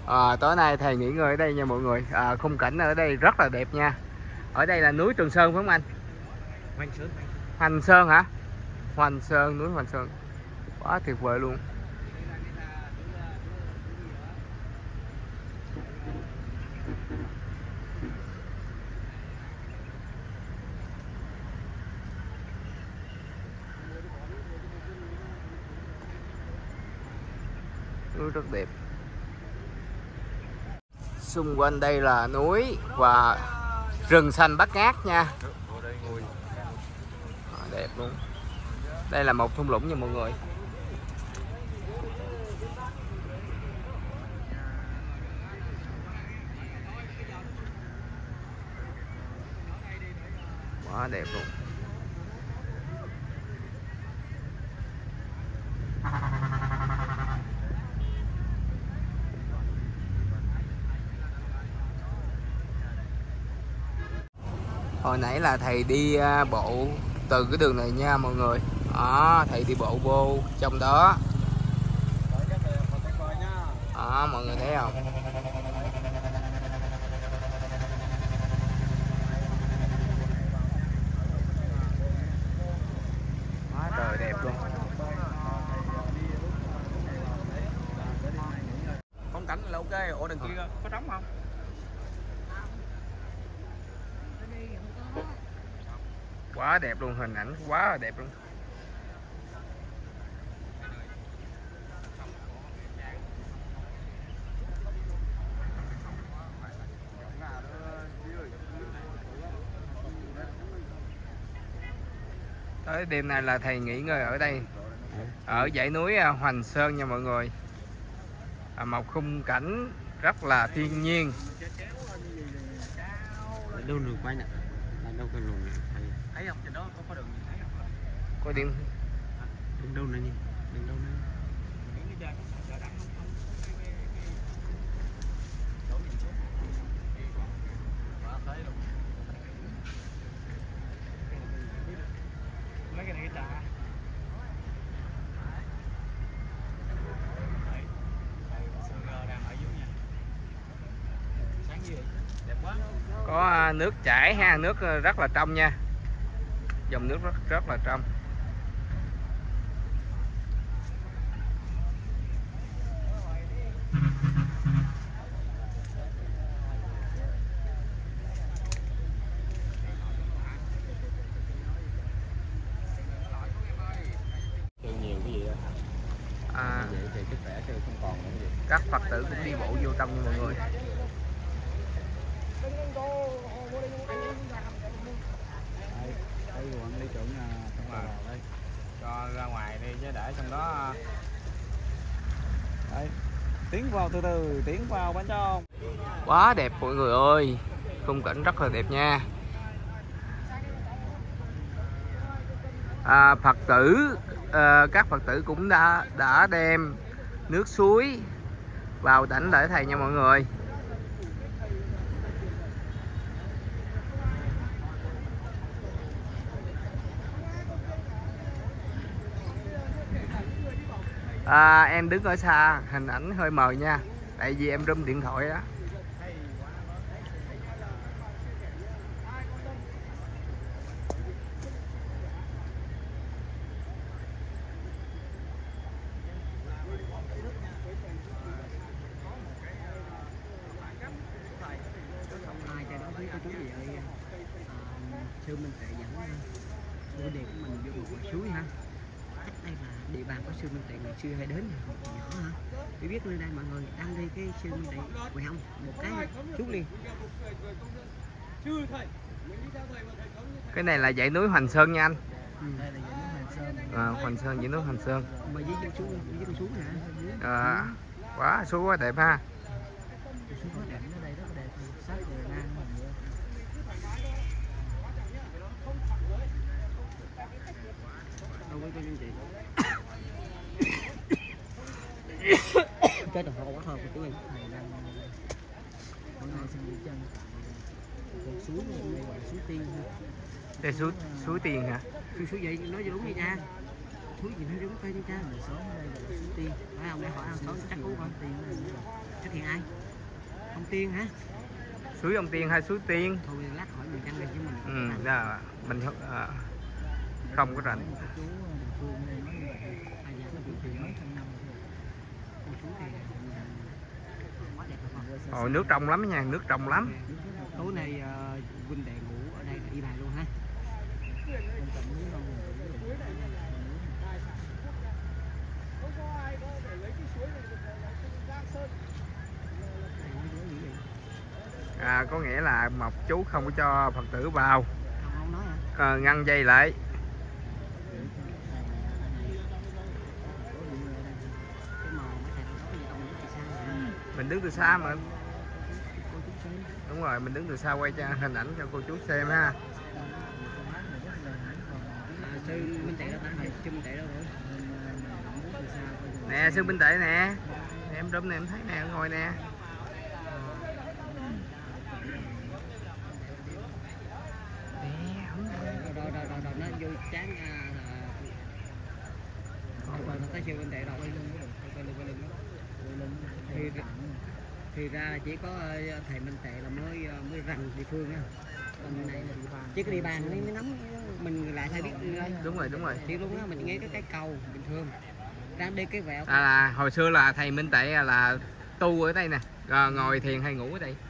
Tối nay thầy nghỉ ngơi ở đây nha mọi người. Khung cảnh ở đây rất là đẹp nha. Ở đây là núi Trường Sơn phải không anh? Hoành Sơn hả? Hoành Sơn, núi Hoành Sơn. Quá tuyệt vời luôn. Núi rất đẹp. Xung quanh đây là núi và rừng xanh bát ngát nha. Đẹp luôn. Đây là một thung lũng nha mọi người. Quá đẹp luôn. Hồi nãy là thầy đi bộ từ cái đường này nha mọi người. Thầy đi bộ vô trong đó. Mọi người thấy không? Quá trời đẹp luôn. Phong cảnh là ok. Ủa đằng kia có trống không? Quá đẹp luôn, hình ảnh quá là đẹp luôn. Tới đêm nay là thầy nghỉ ngơi ở đây, ở dãy núi Hoành Sơn nha mọi người. Một khung cảnh rất là thiên nhiên. Đâu đường quay nè, đâu cái đường thấy không? Trên đó có đường nhìn thấy không? Có điện. Đường đâu nè, đường đâu nè. Mấy cái này cái trà. Có nước chảy ha, nước rất là trong nha. Dòng nước rất là trong. Nhiều cái gì đó. Vậy thì sức khỏe chứ không còn nữa gì. Các Phật tử cũng đi bộ vô trong nha mọi người. Đây quản lý trưởng không vào đây. Cho ra ngoài đi chứ để trong đó. Đây. Tiến vào từ từ, tiến vào bên trong. Quá đẹp mọi người ơi. Khung cảnh rất là đẹp nha. Phật tử các Phật tử cũng đã đem nước suối vào đảnh lễ thầy nha mọi người. Em đứng ở xa hình ảnh hơi mờ nha, tại vì em rung điện thoại đó. Sư Minh Tuệ dẫn ngôi đền của mình vô một ngọn suối ha. Chắc đây là địa bàn của sư Minh Tuệ ngày xưa hay đến hồi còn nhỏ ha. Để biết lên đây mọi người đang đi cái sư Minh Tuệ quay không một cái chút liền. Cái này là dãy núi Hoành Sơn nha anh. Đây là dãy núi Hoành Sơn. Hoành Sơn, dãy núi Hoành Sơn. Mà dưới con suối nè. Quá suối quá đẹp ha. Suối quá đẹp, ở đây rất là đẹp, sát rồi ngang. Cái đồng hồ quá thôi của tôi thầy đang hôm nay xin nghỉ chân. Còn suối này gọi là suối Tiên ha. Đây suối Tiên hả? Suối gì nói cho đúng đi cha. Suối gì nói đúng tên đi cha. Mình sống ở đây gọi là suối Tiên. Phải không? Để hỏi ăn xóm chắc cú con Tiên. Chắc hiện ai? Tiên hả? Suối ông Tiên hay suối Tiên? Thôi lát hỏi mình đăng lên chứ mình. Đó, mình không có rành. Chú địa phương đây nói ai dạ nó bị mấy trăm năm rồi. Cô chú thì quá đẹp không? Nước trong lắm nha, nước trong lắm. Tối nay huynh đệ ngủ ở đây là y bài luôn ha. Có nghĩa là một chú không có cho Phật tử vào, Không nói hả? ngăn dây lại. Mình đứng từ xa mà. Đúng rồi, mình đứng từ xa quay cho hình ảnh cho cô chú xem ha. Sư Minh Tệ đâu ta? Sư Minh Tệ đâu rồi? Nè sư Minh Tệ nè. Em rúm nè, em thấy nè, ngồi nè. Rồi nó vô chán rồi tới sư Minh Tệ rồi. Thì ra chỉ có thầy Minh Tệ là mới rành địa phương á. Còn này chỉ có địa bàn mới nắm mình lại thay biết. Đúng rồi. Thì luôn á mình nghe cái câu bình thường. Đang đi cái vẹo. Là hồi xưa là thầy Minh Tệ là tu ở đây nè, ngồi thiền hay ngủ ở đây.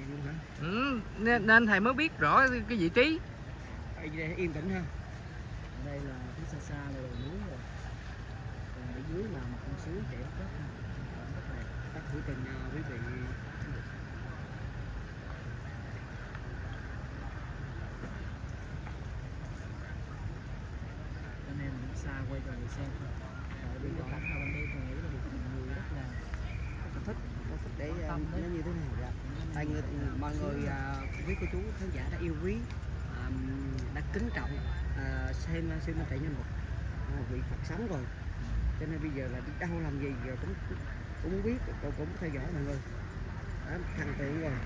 Nên thầy mới biết rõ cái vị trí. Đây yên tĩnh ha. Đây là phía xa xa là đồi núi rồi. Còn ở dưới là một con suối chảy rất đẹp. Các hữu tình quý vị. Anh em xa quay cho người xem. Tại bây giờ cảnh ở bên đây tôi nghĩ là được người rất là thích để nó như thế này. Tại mọi người quý cô chú khán giả đã yêu quý, đã kính trọng xem sư Minh Tệ như một vị Phật sống rồi, cho nên bây giờ là đi đâu làm gì giờ cũng muốn biết, cũng theo dõi mọi người. Đó, thần tượng rồi.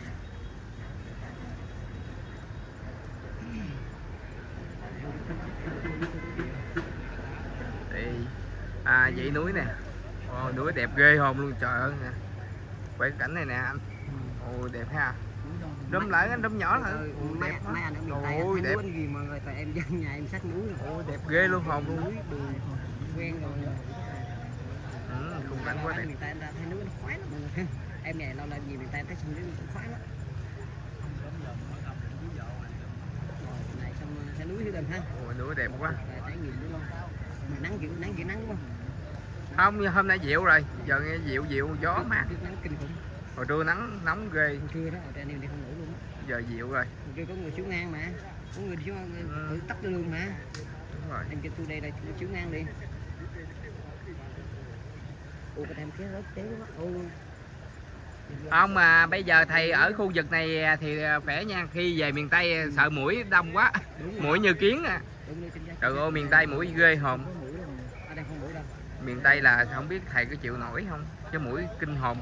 Dãy núi nè. Núi đẹp ghê hồn luôn, trời ơi nè. Quay cái cảnh này nè anh. Đẹp ha. Đâm lại anh đâm nhỏ lại. Đẹp Mấy anh ở miền Tây ôi đẹp gì mọi người, tại em dân nhà em sát núi rồi. Đẹp ghê luôn, hồn luôn. Quen rồi. Khung cảnh quá đẹp. Miền Tây em ra thấy núi nó khoái lắm mọi người. Em ngày lâu làm gì miền Tây em thấy sông núi cũng khoái lắm. Này xong xe núi Hiếu Đình ha. Núi đẹp quá. Trải nghiệm đúng không? Mà nắng dữ nắng đúng không? Không, hôm nay dịu rồi, giờ nghe dịu gió mát. Nắng kinh khủng. Hồi trưa nắng nóng ghê. Hồi trưa đó, ở anh em đi không ngủ luôn á. Giờ dịu rồi. Hồi trưa có người xuống ngang mà, có người đi xuống tự tấp lên luôn mà. Đúng rồi. Em kêu tôi đây là xuống ngang đi. Cái em kéo rớt téo quá. Không mà bây giờ thầy ở khu vực này thì khỏe nha, khi về miền Tây sợ muỗi đông quá, muỗi như kiến à. Trời ơi miền Tây muỗi ghê hồn. Miền Tây là không biết thầy có chịu nổi không, chứ muỗi kinh hồn.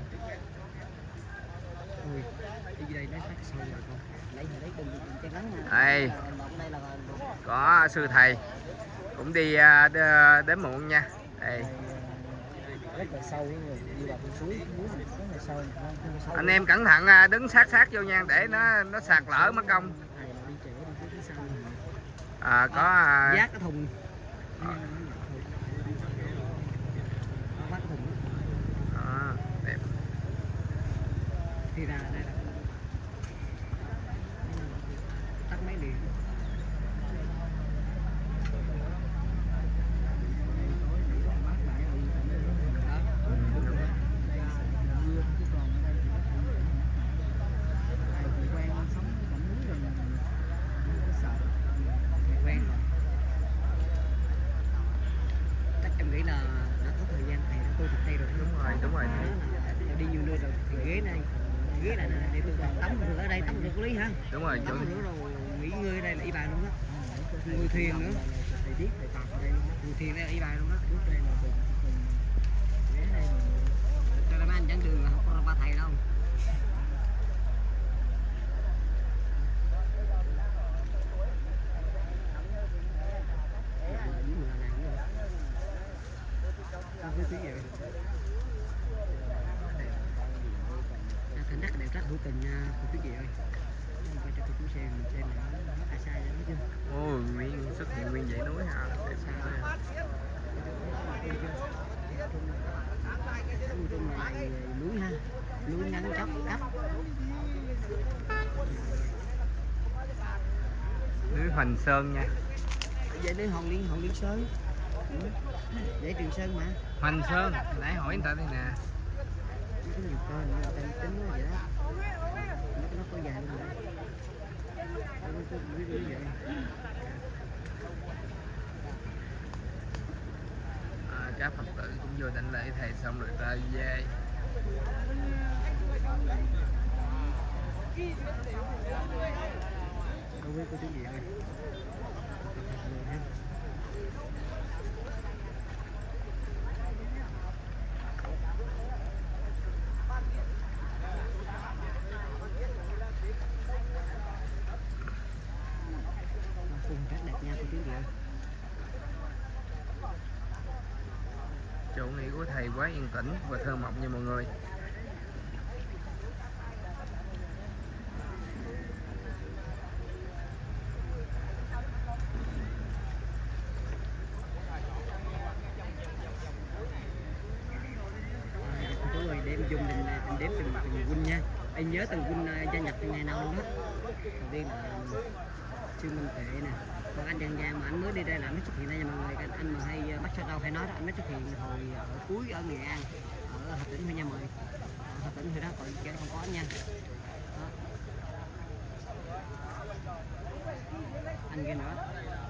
Đây có sư thầy cũng đi đến muộn nha. Đây rất là sâu rồi, đi vào con suối rất là sâu. Anh em cẩn thận đứng sát vô nha, để nó sạt lở mất công. Có giác cái thùng. Đẹp. Thì ra đây là tắt máy điện. Đúng rồi. Đi nhiều nơi rồi thì ghế này để tôi tắm được ở đây, tắm được lý ha. Đúng rồi. Tắm nữa rồi nghỉ ngơi đây là y bài luôn á. Ngồi thuyền nữa. Ngồi thuyền đây là y bài luôn á. Cho nên mấy anh dẫn đường là không có ba thầy đâu. Cảnh đất đẹp hữu tình nha cô chú chị ơi. Quay cho cô chú xem mình xem là nó xa ra chưa. Ôi nguyên xuất hiện nguyên dãy núi ha. Để xa đây. Trong này núi ha, núi ngắn chóc cấp. Núi Hoành Sơn nha. Vậy đến Hòn Liên Sơn. Vậy Trường Sơn mà. Hoành Sơn, nãy hỏi người ta đây nè. Nó có nhiều tên, nhưng mà tên tính nó vậy đó. Nó có dài luôn rồi. Nó có biết vậy. Các Phật tử cũng vô đảnh lễ thầy xong rồi ta về. Đâu biết cô chú gì ơi. Khung rất đẹp nha cô chú chị ơi. Chỗ nghỉ của thầy quá yên tĩnh và thơ mộng nha mọi người. Chú ơi, để em dùng em đếm từng quân nha. Em nhớ từng quân gia nhập từ ngày nào luôn đó. Đầu tiên là Trương Minh Tuệ nè. Còn anh Dân Giang mà anh mới đi đây là mới xuất hiện đây nha mọi người. Anh mà hay bắt sao đâu hay nói đó, anh mới xuất hiện hồi ở cuối ở Nghệ An, ở Hà Tĩnh thôi nha mọi người. Hà Tĩnh thì đó còn cái không có anh nha. Đó. Anh kia nữa.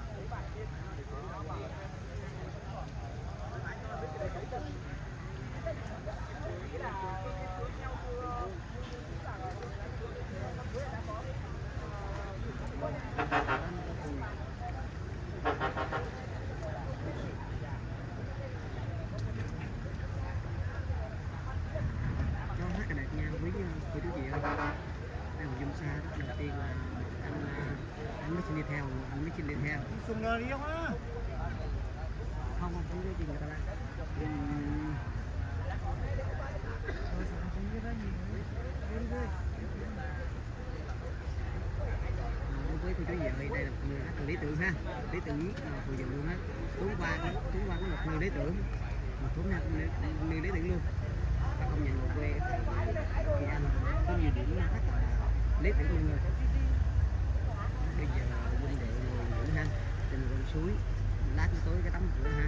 Cho hát cái đẹp nha quý cô chú chị ơi. Đây là zoom xa đó. Đầu tiên là anh mới xin đi theo, Sùng ngờ đi không á? không có gì người ta lại. Đối với cô chú chị ơi, đây là một người rất là lý tưởng ha, lý tưởng phù dụ luôn á. Tuấn qua cũng là một người lý tưởng, mà Tuấn là người lý tưởng luôn. Ta không nhận một quê thì anh có nhiều điểm rất là lý tưởng mọi người. Bây giờ huynh đệ ngồi ngủ ha trên con suối, lát tối cái tắm rửa ha.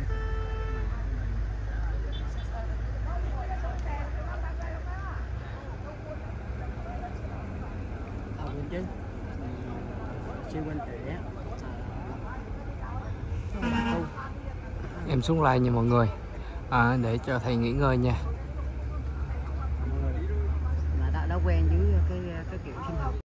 Quên chứ siêu quanh trẻ Em xuống lại nha mọi người, để cho thầy nghỉ ngơi nha. là đã quen với cái kiểu sinh học.